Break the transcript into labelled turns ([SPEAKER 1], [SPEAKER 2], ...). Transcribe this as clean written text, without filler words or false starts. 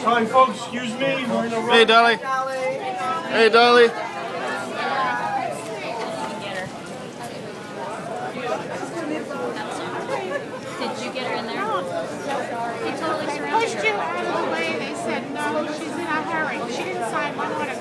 [SPEAKER 1] Sorry, folks. Excuse me. We're in a rush.
[SPEAKER 2] Hey, Dolly. Hey, Dolly.
[SPEAKER 3] Did you get her in there? They totally surrounded her.
[SPEAKER 4] Pushed you out of the way. They said, no, she's in a hurry. She didn't sign one order.